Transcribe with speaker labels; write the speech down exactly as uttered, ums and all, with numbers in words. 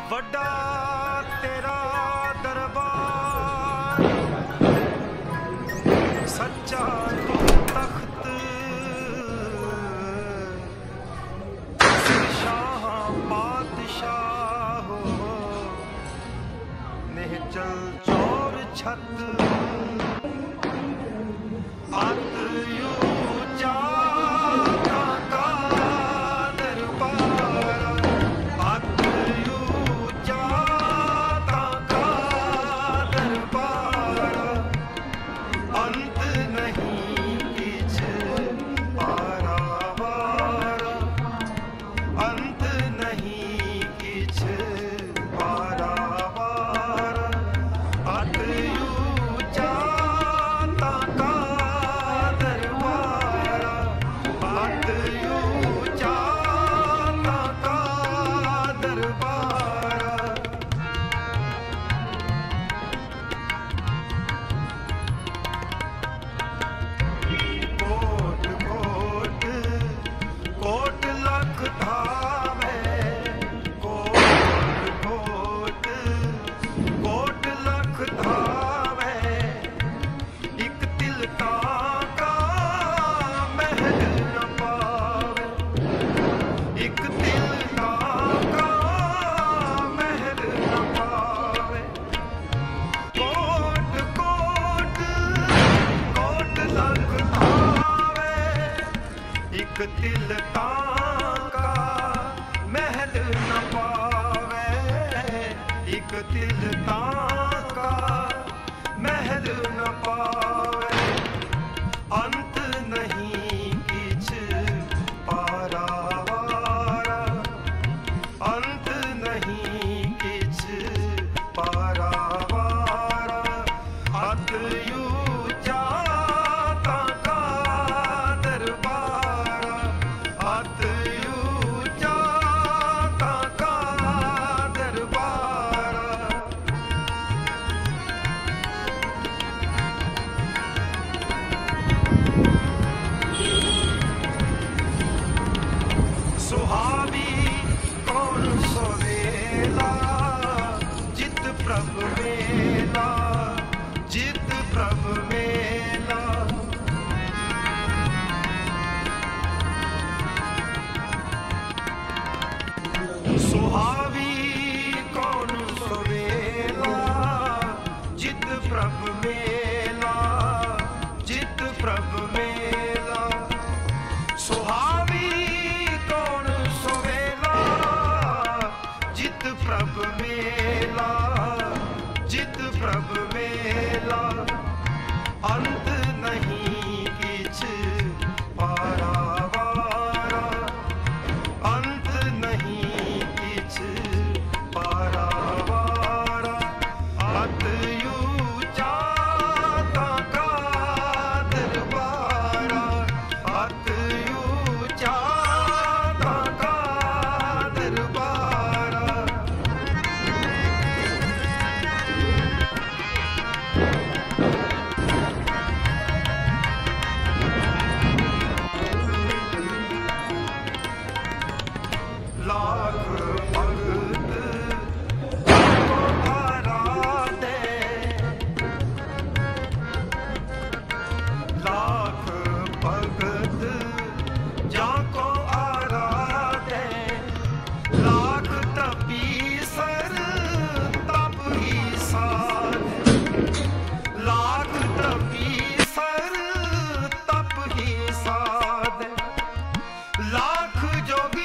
Speaker 1: वड्डा तेरा दरबार, सच्चा तख्त, शाह बादशाह हो, निहचल चोर छत, दिल ताका महल न पावे, एक दिल ताका महल न पावे, अंत नहीं किछ पारावारा, अंत नहीं किछ पारावारा, अत यूचा ताका दरबार, सुहावी कौन सोवेला, जित प्रभ मेला, जित प्रभ मेला, सुहावी कौन सोवेला, जित प्रभ मेला, जित प्रभ मेला, सुहावी प्रभ मेला, जित प्रभ मेला, अंत नहीं किछ पारावारा, अंत नहीं किछ पारावारा, अत यूचा ताका दरबारा, अत यूचा ताका दरबारा। लाख भगत आराधे, लाख भगत जाको आराधे, लाख तपीसर तप ही साध, लाख तपीसर तप ही साध, लाख जोग